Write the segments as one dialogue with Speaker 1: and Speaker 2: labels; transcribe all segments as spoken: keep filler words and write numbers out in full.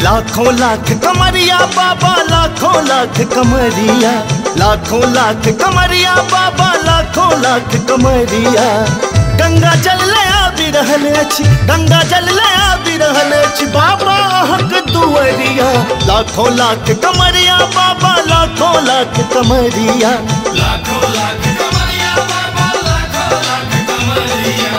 Speaker 1: लाखों लाख कमरिया बाबा लाखों लाख कमरिया, लाखों लाख कमरिया बाबा लाखों लाख कमरिया। गंगा जल लया भी रहल अछि, गंगा जल लया भी रहल अछि बाबा हक दुवरिया। लाखों लाख कमरिया बाबा लाखों लाख कमरिया,
Speaker 2: लाखों लाख कमरिया बाबा लाखों लाख कमरिया।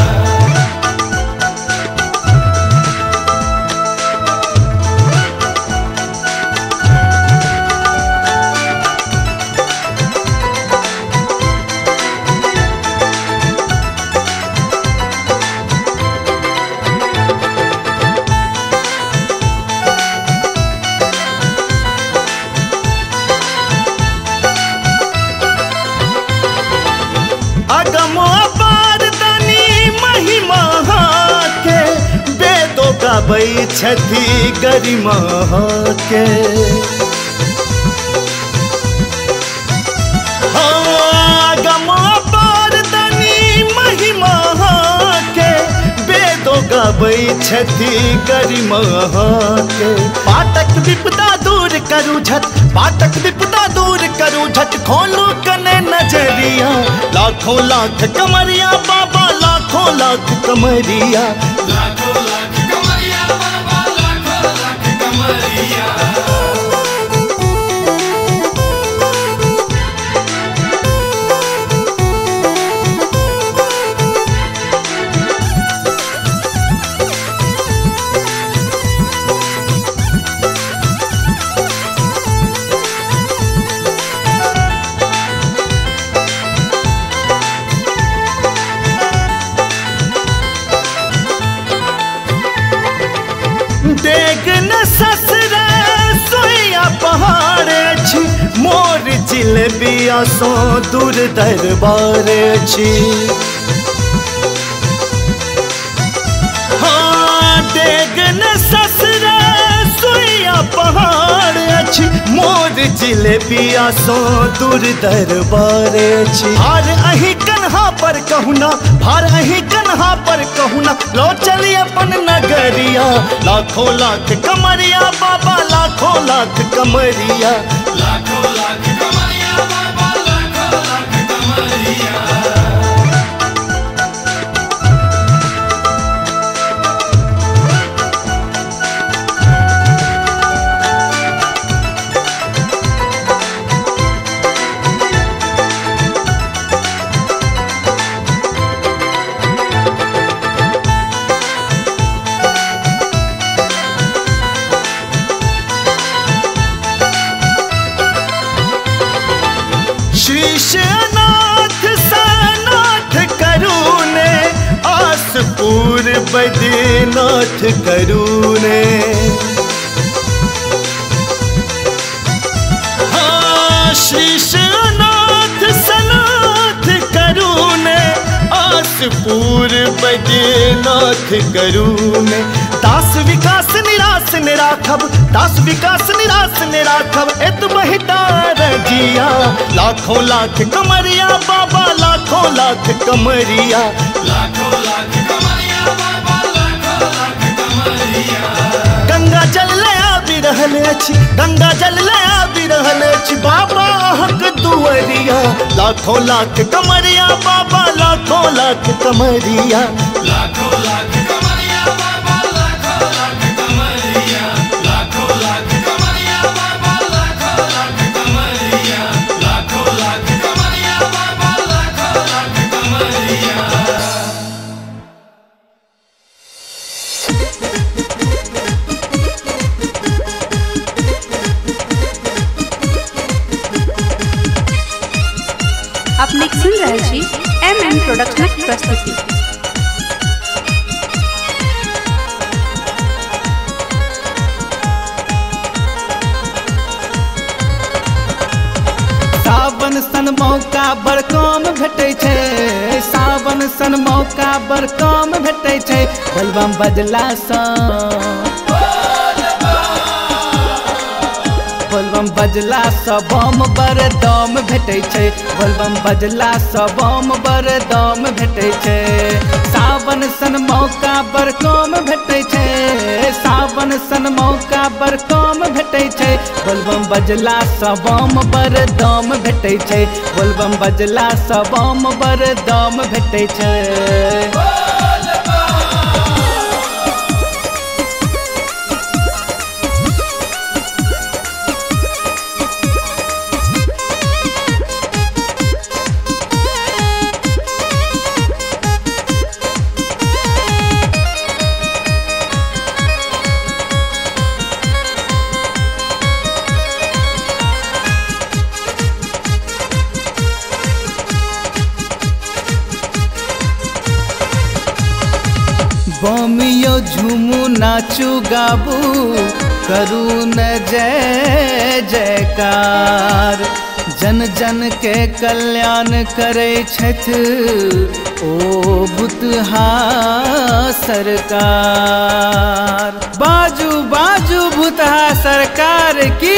Speaker 1: गाबै छथि गरिमा के, गमा पारदनी महिमा के वेदो गाबै छथि गरिमा के। पाठक विपदा दूर करू झट, पाठक विपदा दूर करू झट, खोलू कने नजरिया। लाखों लाख कमरिया बाबा लाखों लाख कमरिया,
Speaker 2: लाखों लाख कमरिया बाबा लाखों लाख कमरिया।
Speaker 1: देख न ससुरा सोया पहाड़ छी, मोर जिलेबिया सो दूर दरबार छी। हाँ देख न ससुरा सोया पहाड़ छी, मोर जिलेबिया सो दूर दरबार छी। हार अही कन्हा पर कहूना, भार अही कन्हा पर कहूना, लो चलिए अपन नगरिया। लाखों लाख कमरिया बाबा लाखों लाख कमरिया,
Speaker 2: लाखों लाख कमरिया बाबा लाखों लाख कमरिया।
Speaker 1: शीशनाथ सनाथ करूने, आसपुर बद्रीनाथ करूने। हाँ शीशनाथ सनाथ करूने, आसपुर बद्रीनाथ करूने। दास विकास निराश निराखब, दास विकास निराश निराखब एत बहिदार जिया। लाखों लाख कमरिया बाबा लाखों लाख कमरिया,
Speaker 2: लाखों लाख कमरिया बाबा लाखों लाख कमरिया।
Speaker 1: गंगा जल लया भी रहल अछि, गंगा जल लया भी रहल अछि बाबा हक दुवरिया। लाखों लाख कमरिया बाबा लाखों लाख कमरिया,
Speaker 2: लाखों लाख कमरिया बाबा लाखों लाख कमरिया। लाखों लाख कमरिया बाबा लाखों लाख कमरिया। लाखों लाख कमरिया बाबा लाखों लाख कमरिया।
Speaker 3: अपने सुन रहे छी एम एम प्रोडक्शनक प्रस्तुति।
Speaker 4: सावन सन मौका बड़ कम भेटै छै, सावन सन मौका बड़ कम भेटै छै। बलबम बजला सँ, बलबम बजला सँ बम बर दम भेटै छै, बोलबम बजला सँ बम बर दम भेटै छै। सावन सन मौका बर कम भेटै छै, सावन सन मौका बर कम भेटै छै, बोलबम बजला सँ बम बर दम भेटै छै, बोलबम बजला सँ बम बर दम भेटै छै। बमियो झूमू नाचू गाबू करू न जय जयकार, जन जन के कल्याण करे छथि ओ भूतहा सरकार। बाजू बाजू भूतहा सरकार की,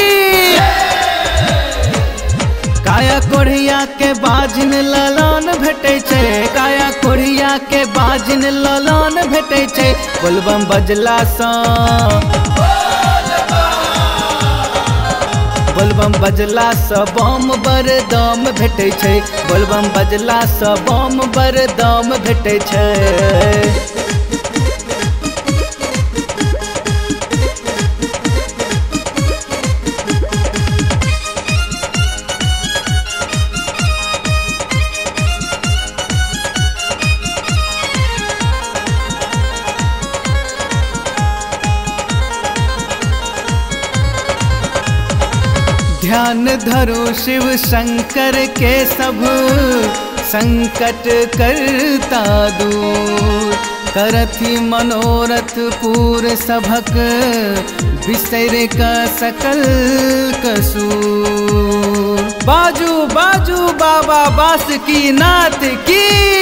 Speaker 4: काया कोढ़िया के बाजिन ललन भेटै छै, काया कोढ़िया के बाजिन ललन भेटै छै, बोलबम बजला सँ बोलबम बजला सँ बम बर दम भेटै छै, बोलबम बजला सँ बम बर दम भेटै छै। ध्यान धरो शिव शंकर के सब संकट करता दूर, करथि मनोरथ पूर सभक बिसर का सकल कसूर। बाजू बाजू बाबा बासुकीनाथ की,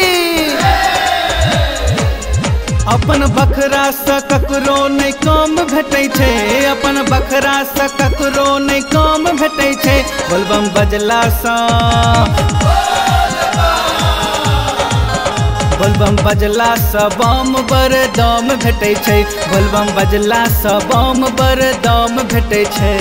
Speaker 4: अपन बखरा सँ ककरो नहि कम भेटै छै, अपन बखरा सँ ककरो नहि कम भेटै छै, बोलबम बजला सँ बोलबम बजला सँ बम बर दम भेटै छै, बोलबम बजला सँ बम बर दम भेटै छै।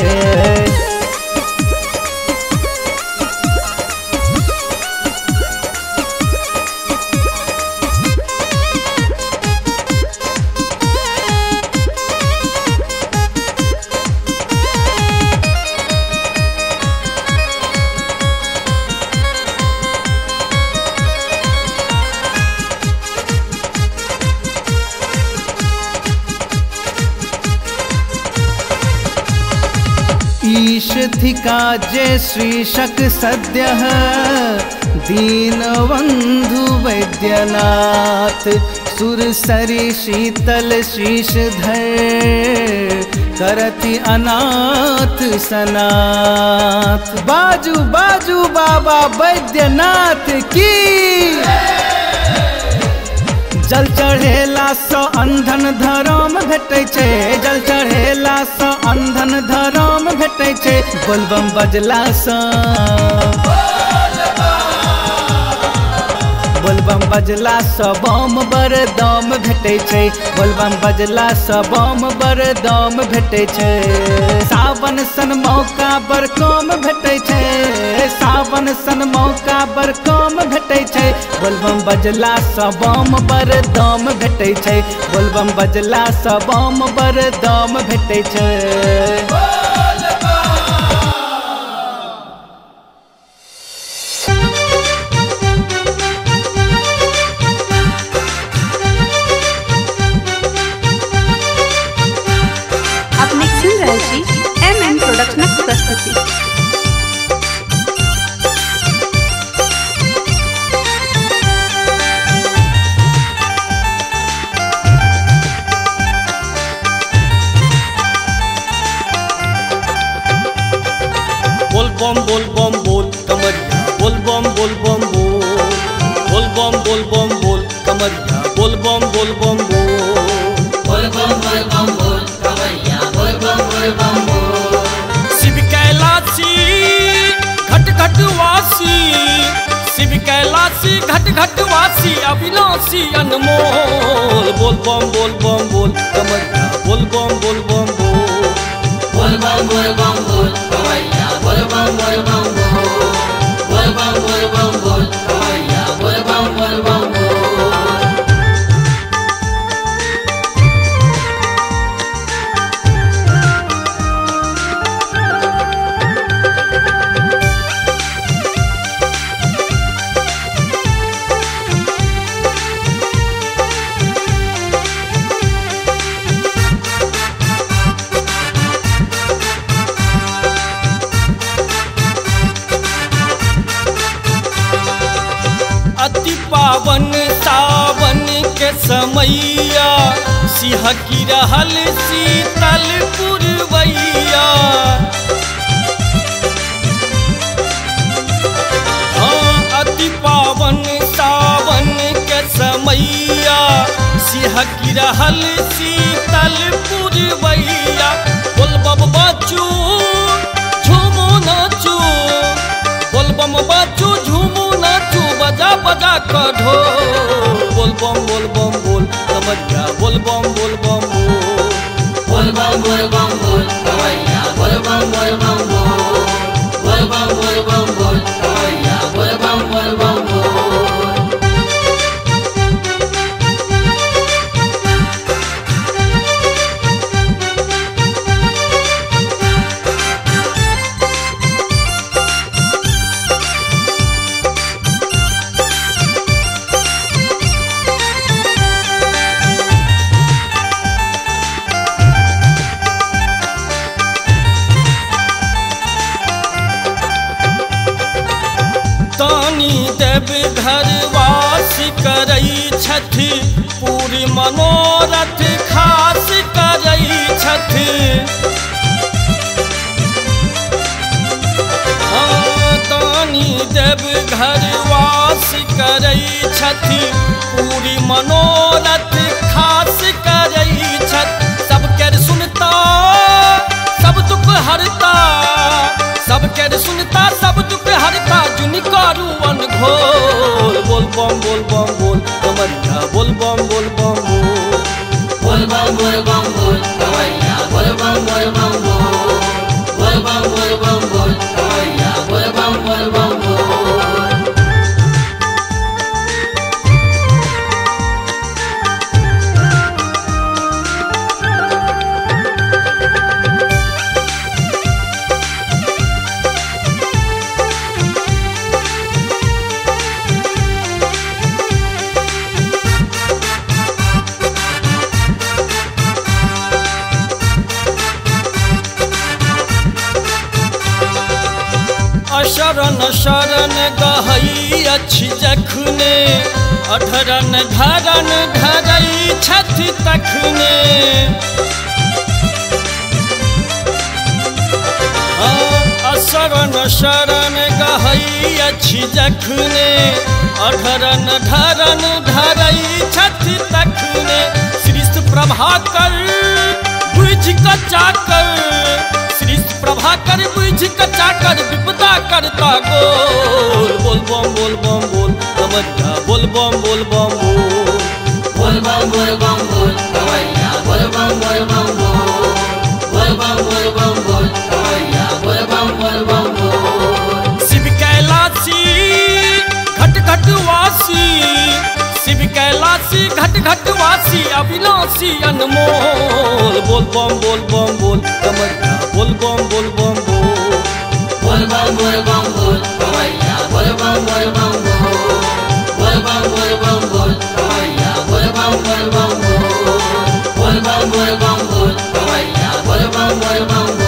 Speaker 4: ईशधिका जय श्री शक सद्यः दीनबंधु वैद्यनाथ, सुरसरी शीतल शीशधर करति अनाथ सनाथ। बाजू बाजू बाबा वैद्यनाथ की, जल चढ़ेला सँ अंधन धर्म भेटै छै, जल चढ़ेला सँ अंधन धर्म भेटै छै, बोलबम बजला सँ बोलबम बजला सँ बम बर दम भेटै छै, बोलबम बजला सँ बम बर दम भेटै छै। सावन सन मौका बर कम भेटै छै, सावन सन मौका बर कम भेटै छै, बोलबम बजला सँ बम बर दम भेटै छै, बोलबम बजला सँ बम बर दम भेटै छै।
Speaker 3: एम एन प्रोडक्शन प्रस्तुति।
Speaker 5: बोल बम बोल बम बोल कमरिया, बोल बम बोल बम बोल, बोल बम बोल बम बोल कमरिया, बोल बम बोल बम बोल,
Speaker 2: बोल बम बोल बम बोल कमरिया, बोल बम बोल बम बोल।
Speaker 5: शिव कैलाश वासी शिव कैलाशी घट घट वासी अविनाशी अनमोल बोल बम बोल बम बोल कमरिया बोल बम बोल बम बोल
Speaker 2: बोल बम बोल बम बोल कमरिया बोल बम बोल बम बोल बोल बम बोल बम बोल कमरिया बोल बम बोल बम बोल
Speaker 5: अति पावन सावन के समैया सिंह की रहल शीतल पुरवैया हाँ अति पावन सावन के समैया सिंह की रहल शीतल पुरवैया बोल बम बाचू झूमो नाचू बोल बम बाचू झूमो नाचू बजा बजा का ढोल बोल बम बोल बम बोल कमरिया बोल बम बोल बम बोल
Speaker 2: बोल बम बोल बम बोल कमरिया बोल बम बोल बम बोल बोल बम बोल बम बोल कमरिया बोल बम बोल बम बोल
Speaker 5: तानी देव घर वास करई छथि पूरी मनोरथ खास करई छथि हाँ तानी देव घर वास करई छथि पूरी मनोरथ खास करई छथि सबके सुनता सब दुख हरता सबके सुनता सब दुख हरता जुन कारू अनघोल बोल बम बोल बम बोल कमरिया बोल बम बोल बम बोल
Speaker 2: बोल बम बोल बम बोल कमरिया बोल बम बोल बम बोल बोल बम बोल बम बोल कमरिया बोल बम बोल बम बोल
Speaker 5: शरण शरण गहई अछि जखने अधरन धरन धरई छथि तखने शरण शरण गहई अछि जखने अधरन धरन धरई छथि तखने श्रीस्त प्रभाकर बुझ क चाकर श्रीस्त प्रभाकर बुझ क चाकर विपदा करता गोल बोल बम बोल बम बोल कमरिया बोल बम बोल बम बोल
Speaker 2: बोल बम बोल बम बोल कमरिया बोल बम बोल बम बोल बोल बम बोल बम बोल कमरिया बोल बम बोल बम बोल
Speaker 5: शिव कैलाशी घट घट वासी शिव कैलाशी घट घट वासी अविनाशी अनमोल बोल बम बोल बम बोल कमरिया बोल बम बोल बम बोल
Speaker 2: बोल बम बोल बम बोल कमरिया बोल बम बोल बम बोल बोल बम बोल बम बोल कमरिया बोल बम बोल बम बोल बोल बम बोल बम बोल कमरिया बोल बम बोल बम